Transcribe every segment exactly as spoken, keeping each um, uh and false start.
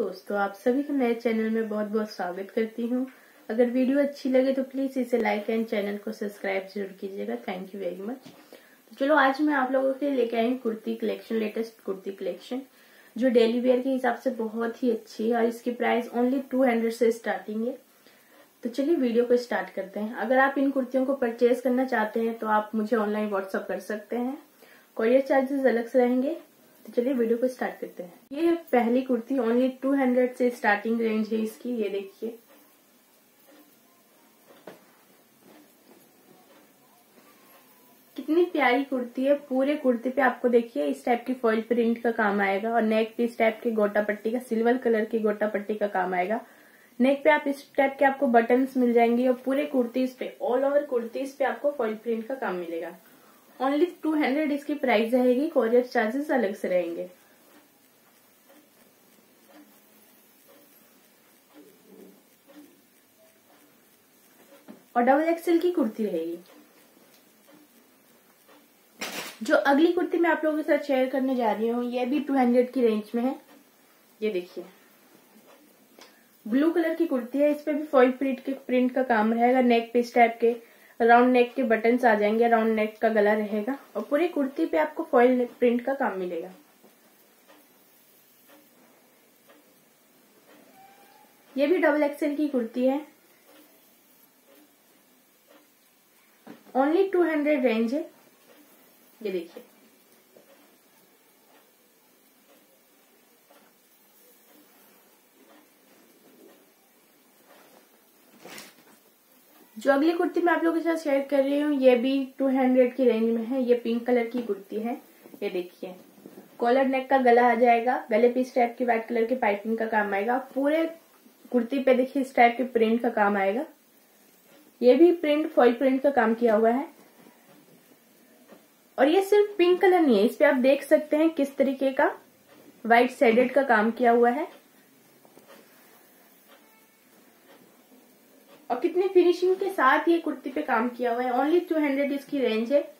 दोस्तों, आप सभी का मेरे चैनल में बहुत बहुत स्वागत करती हूँ। अगर वीडियो अच्छी लगे तो प्लीज इसे लाइक एंड चैनल को सब्सक्राइब जरूर कीजिएगा। Thank you very much. तो चलो आज मैं आप लोगों के लिए लेके आई kurti collection, latest kurti collection जो डेली वेयर के हिसाब से बहुत ही अच्छी है और इसकी प्राइस ओनली टू हंड्रेड से स्टार्टिंग है। तो चलिए वीडियो को स्टार्ट करते हैं। अगर आप इन कुर्तियों को परचेज करना चाहते हैं तो आप मुझे ऑनलाइन व्हाट्सअप कर सकते हैं। कोरियर चार्जेस अलग से रहेंगे। तो चलिए वीडियो को स्टार्ट करते हैं। ये है पहली कुर्ती, ओनली टू हंड्रेड से स्टार्टिंग रेंज है इसकी। ये देखिए, कितनी प्यारी कुर्ती है। पूरे कुर्ती पे आपको देखिए इस टाइप की फॉइल प्रिंट का काम आएगा और नेक पे इस टाइप के गोटा पट्टी का, सिल्वर कलर की गोटा पट्टी का काम आएगा। नेक पे आप इस टाइप के आपको बटन्स मिल जाएंगे और पूरे कुर्तीज पे, ऑल ओवर कुर्तीज पे आपको फॉइल प्रिंट का काम मिलेगा। ओनली टू हंड्रेड इसकी प्राइस रहेगी। कोरियर चार्जेस अलग से रहेंगे। और डबल एक्सएल की कुर्ती रहेगी। जो अगली कुर्ती मैं आप लोगों के साथ शेयर करने जा रही हूँ, ये भी टू हंड्रेड की रेंज में है। ये देखिए, ब्लू कलर की कुर्ती है। इस पे भी फॉइल प्रिंट के प्रिंट का काम रहेगा। नेक पे इस टाइप के राउंड नेक के बटन्स आ जाएंगे। राउंड नेक का गला रहेगा और पूरी कुर्ती पे आपको फॉइल प्रिंट का काम मिलेगा। ये भी डबल एक्सएल की कुर्ती है। ओनली टू हंड्रेड रेंज है। ये देखिए, जो अगली कुर्ती मैं आप लोगों के साथ शेयर कर रही हूँ, ये भी टू हंड्रेड की रेंज में है। ये पिंक कलर की कुर्ती है। ये देखिए, कॉलर नेक का गला आ जाएगा। गले पे इस टाइप की व्हाइट कलर की पाइपिंग का काम आएगा। पूरे कुर्ती पे देखिए इस टाइप के प्रिंट का काम आएगा। ये भी प्रिंट फॉइल प्रिंट का काम किया हुआ है। और ये सिर्फ पिंक कलर नहीं है, इस पे आप देख सकते हैं किस तरीके का व्हाइट शेडेड का काम किया हुआ है और कितनी फिनिशिंग के साथ ये कुर्ती पे काम किया हुआ है। ओनली टू हंड्रेड इसकी रेंज है।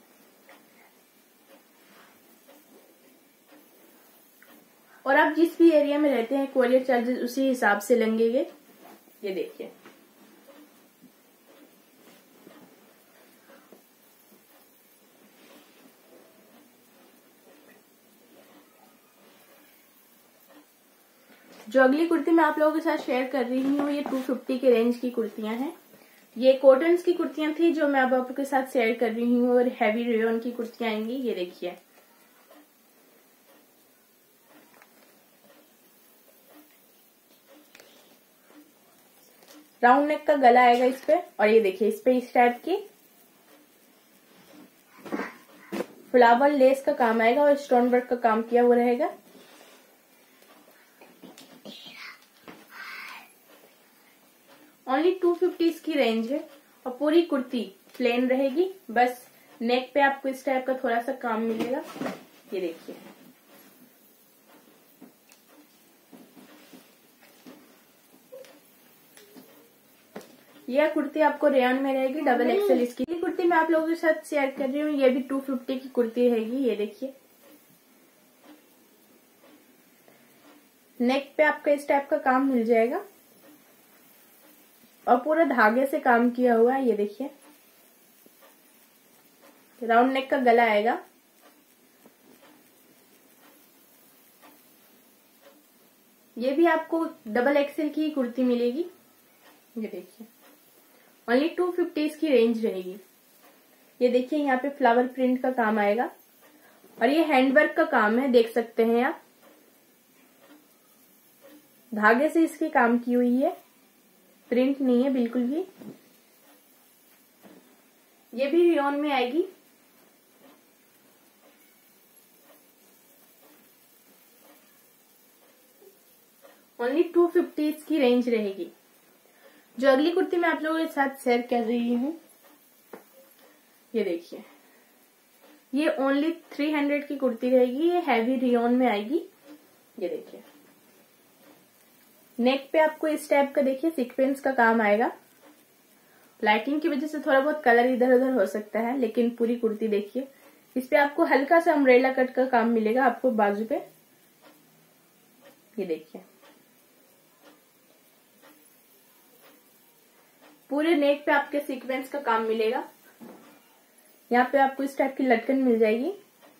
और आप जिस भी एरिया में रहते हैं कोरियर चार्जेस उसी हिसाब से लगेंगे। ये देखिए, जो अगली कुर्ती मैं आप लोगों के साथ शेयर कर रही हूँ, ये टू फिफ्टी के रेंज की कुर्तियां हैं। ये कॉटन की कुर्तियां थी जो मैं अब आपके साथ शेयर कर रही हूँ और हैवी रेयन की कुर्तियां आएंगी। ये देखिए, राउंड नेक का गला आएगा इस पे और ये देखिए इस पे इस टाइप की फ्लावर लेस का काम आएगा और स्टोन वर्क का काम किया हुआ रहेगा। ओनली टू फिफ्टी इसकी रेंज है और पूरी कुर्ती प्लेन रहेगी। बस नेक पे आपको इस टाइप का थोड़ा सा काम मिलेगा। ये देखिए, यह कुर्ती आपको रेयन में रहेगी। डबल एक्सएल इसकी कुर्ती मैं आप लोगों के साथ शेयर कर रही हूँ। ये भी टू फिफ्टी की कुर्ती रहेगी। ये देखिए, नेक पे आपका इस टाइप का काम मिल जाएगा और पूरा धागे से काम किया हुआ है। ये देखिए, राउंड नेक का गला आएगा। ये भी आपको डबल एक्सएल की कुर्ती मिलेगी। ये देखिए, ओनली टू फिफ्टी इसकी रेंज रहेगी। ये देखिए, यहाँ पे फ्लावर प्रिंट का काम आएगा और ये हैंडवर्क का काम है, देख सकते हैं आप। धागे से इसकी काम की हुई है, प्रिंट नहीं है बिल्कुल भी। ये भी रेयन में आएगी। ओनली टू फिफ्टी इसकी रेंज रहेगी। जो अगली कुर्ती मैं आप लोगों के साथ शेयर कर रही हूँ, ये देखिए, ये ओनली थ्री हंड्रेड की कुर्ती रहेगी। ये हैवी रेयन में आएगी। ये देखिए, नेक पे आपको इस टाइप का देखिए सीक्वेंस का काम आएगा। लाइटिंग की वजह से थोड़ा बहुत कलर इधर उधर हो सकता है, लेकिन पूरी कुर्ती देखिए इस पे आपको हल्का सा अम्ब्रेला कट का काम मिलेगा आपको बाजू पे। ये देखिए, पूरे नेक पे आपके सीक्वेंस का काम मिलेगा। यहाँ पे आपको इस टाइप की लटकन मिल जाएगी।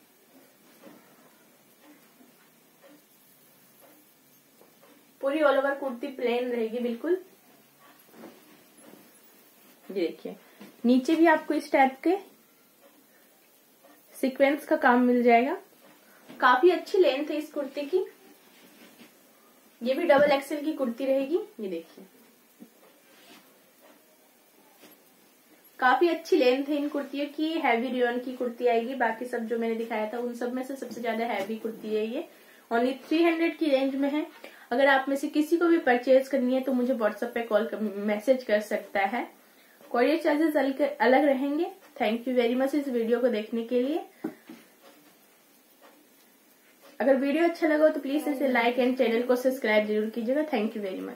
पूरी ऑल ओवर कुर्ती प्लेन रहेगी बिल्कुल। ये देखिए, नीचे भी आपको इस टाइप के सीक्वेंस का काम मिल जाएगा। काफी अच्छी लेंथ है इस कुर्ती की। ये भी डबल एक्सेल की कुर्ती रहेगी। ये देखिए, काफी अच्छी लेंथ है इन कुर्तियों की। हैवी रियोन की कुर्ती आएगी। बाकी सब जो मैंने दिखाया था उन सब में से सबसे ज्यादा हैवी कुर्ती है ये। ओनली थ्री हंड्रेड की रेंज में है। अगर आप में से किसी को भी परचेज करनी है तो मुझे व्हाट्सएप पे कॉल कर मैसेज कर सकता है। कोरियर चार्जेस अलग रहेंगे। थैंक यू वेरी मच इस वीडियो को देखने के लिए। अगर वीडियो अच्छा लगा हो तो प्लीज इसे लाइक एंड चैनल को सब्सक्राइब जरूर कीजिएगा। Thank you very much.